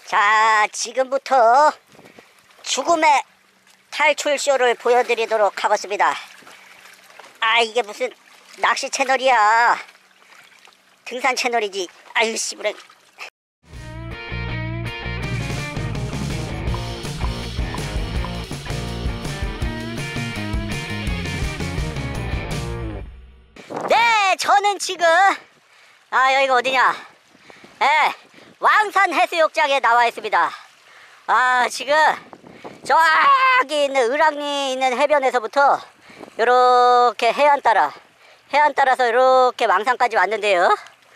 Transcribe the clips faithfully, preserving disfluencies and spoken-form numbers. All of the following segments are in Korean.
자, 지금부터 죽음의 탈출쇼를 보여드리도록 하겠습니다. 아, 이게 무슨 낚시 채널이야. 등산 채널이지. 아유 씨부레. 네, 저는 지금 아 여기가 어디냐? 예, 왕산 해수욕장에 나와 있습니다. 아, 지금 저기 있는 을왕리 있는 해변에서부터 요렇게 해안 따라 해안 따라서 이렇게 왕산까지 왔는데요.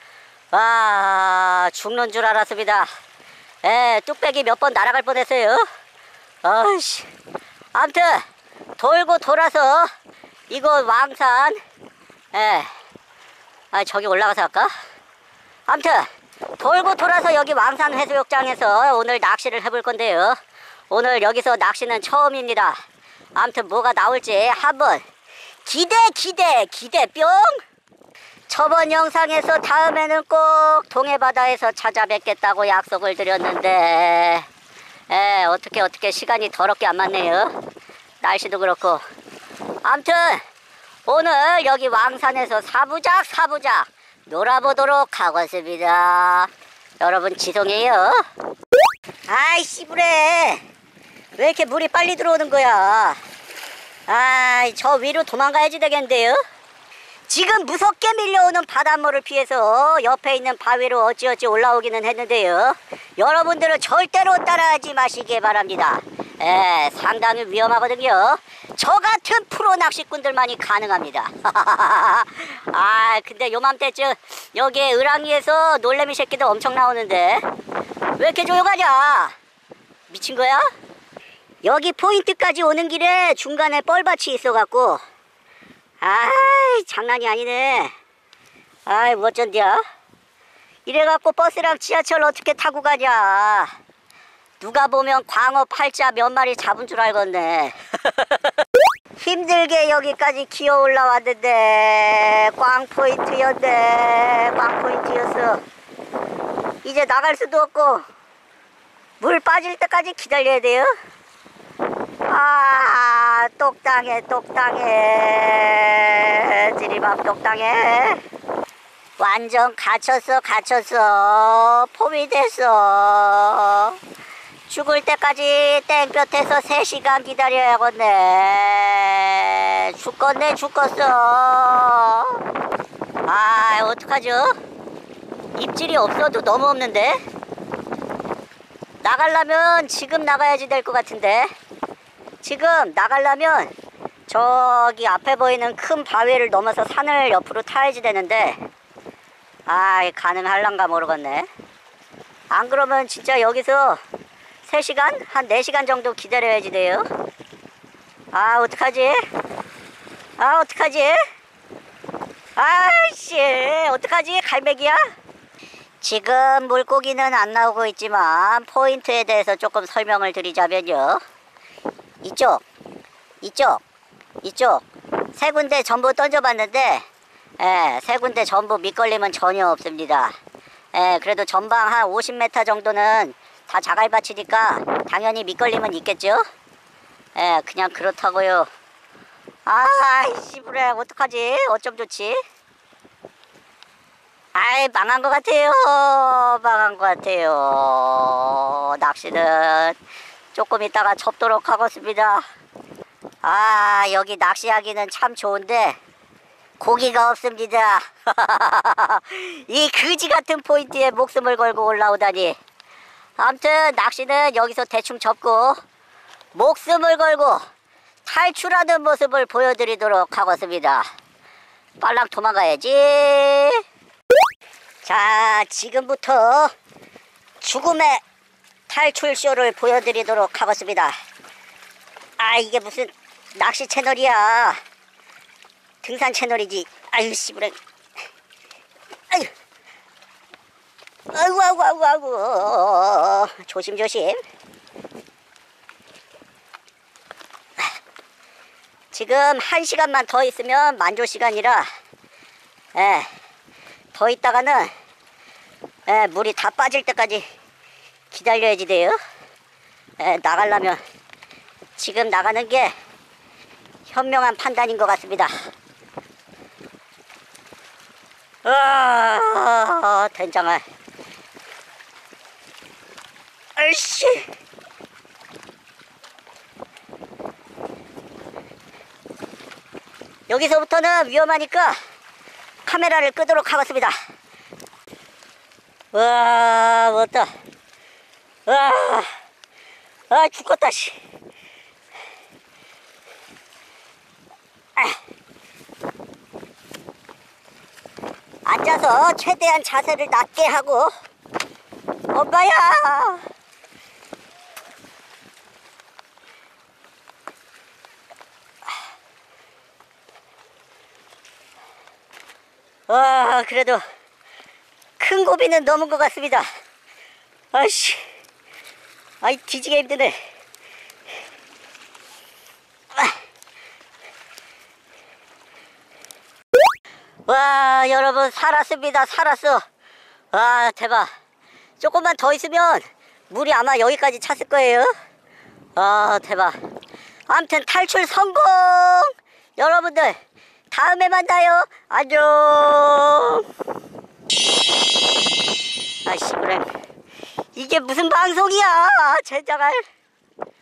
와, 죽는 줄 알았습니다. 예, 뚝배기 몇 번 날아갈 뻔했어요. 아이씨. 아무튼 돌고 돌아서 이곳 왕산, 예, 아 저기 올라가서 할까? 아무튼 돌고 돌아서 여기 왕산 해수욕장에서 오늘 낚시를 해볼 건데요. 오늘 여기서 낚시는 처음입니다. 아무튼 뭐가 나올지 한번 기대 기대 기대 뿅. 저번 영상에서 다음에는 꼭 동해바다에서 찾아뵙겠다고 약속을 드렸는데 에, 어떻게 어떻게 시간이 더럽게 안 맞네요. 날씨도 그렇고. 아무튼 오늘 여기 왕산에서 사부작 사부작 놀아보도록 하겠습니다. 여러분 지송해요. 아이 씨부레, 왜 이렇게 물이 빨리 들어오는 거야? 아이, 저 위로 도망가야지 되겠는데요. 지금 무섭게 밀려오는 바닷물을 피해서 옆에 있는 바위로 어찌어찌 올라오기는 했는데요. 여러분들은 절대로 따라하지 마시기 바랍니다. 예, 상당히 위험하거든요. 저 같은 프로 낚시꾼들만이 가능합니다. 아, 근데 요맘때쯤 여기에 을왕리에서 놀래미 새끼도 엄청 나오는데 왜 이렇게 조용하냐? 미친 거야? 여기 포인트까지 오는 길에 중간에 뻘밭이 있어갖고 아이, 장난이 아니네. 아이, 뭐 어쩐디야? 이래갖고 버스랑 지하철 어떻게 타고 가냐? 누가 보면 광어 팔자 몇 마리 잡은 줄 알겠네. 힘들게 여기까지 기어 올라왔는데 꽝포인트였네. 꽝포인트였어. 이제 나갈 수도 없고 물 빠질 때까지 기다려야 돼요. 아, 똑당해 똑당해 지리밥 똑당해. 완전 갇혔어 갇혔어. 폼이 됐어. 죽을 때까지 땡볕에서 세 시간 기다려야겠네. 죽겠네 죽겠어. 아, 어떡하죠? 입질이 없어도 너무 없는데. 나가려면 지금 나가야지 될 것 같은데. 지금 나가려면 저기 앞에 보이는 큰 바위를 넘어서 산을 옆으로 타야지 되는데 아, 가능할란가 모르겠네. 안 그러면 진짜 여기서 세 시간? 한 네 시간 정도 기다려야지 돼요. 아, 어떡하지? 아, 어떡하지? 아이씨, 어떡하지? 갈매기야? 지금 물고기는 안 나오고 있지만 포인트에 대해서 조금 설명을 드리자면요. 이쪽, 이쪽, 이쪽 세 군데 전부 던져봤는데 예, 세 군데 전부 밑걸림은 전혀 없습니다. 예, 그래도 전방 한 오십 미터 정도는 다 자갈밭이니까 당연히 밑걸림은 있겠죠? 예, 그냥 그렇다고요. 아이씨, 그래, 어떡하지? 어쩜 좋지? 아이, 망한 것 같아요. 망한 것 같아요. 낚시는 조금 있다가 접도록 하겠습니다. 아, 여기 낚시하기는 참 좋은데 고기가 없습니다. 이 그지 같은 포인트에 목숨을 걸고 올라오다니. 아무튼 낚시는 여기서 대충 접고 목숨을 걸고 탈출하는 모습을 보여드리도록 하겠습니다. 빨랑 도망가야지. 자, 지금부터 죽음의 탈출쇼를 보여드리도록 하겠습니다. 아, 이게 무슨 낚시 채널이야. 등산 채널이지. 아유 씨부레. 아유. 아이고 아이고 아이고 아이고. 조심 조심. 지금 한 시간만 더 있으면 만조 시간이라 예, 더 있다가는 예, 물이 다 빠질 때까지 기다려야지 돼요. 에, 나가려면 지금 나가는 게 현명한 판단인 것 같습니다. 아, 된장아. 아이씨. 여기서부터는 위험하니까 카메라를 끄도록 하겠습니다. 와, 멋다. 와, 아, 죽겠다, 씨. 아. 앉아서 최대한 자세를 낮게 하고. 엄마야. 와, 그래도 큰 고비는 넘은 것 같습니다. 아이씨, 아이 뒤지게 힘드네. 와, 여러분 살았습니다. 살았어. 와, 대박. 조금만 더 있으면 물이 아마 여기까지 찼을 거예요. 아, 대박. 아무튼 탈출 성공. 여러분들 다음에 만나요. 안녕. 아이씨, 그래. 이게 무슨 방송이야, 젠장할.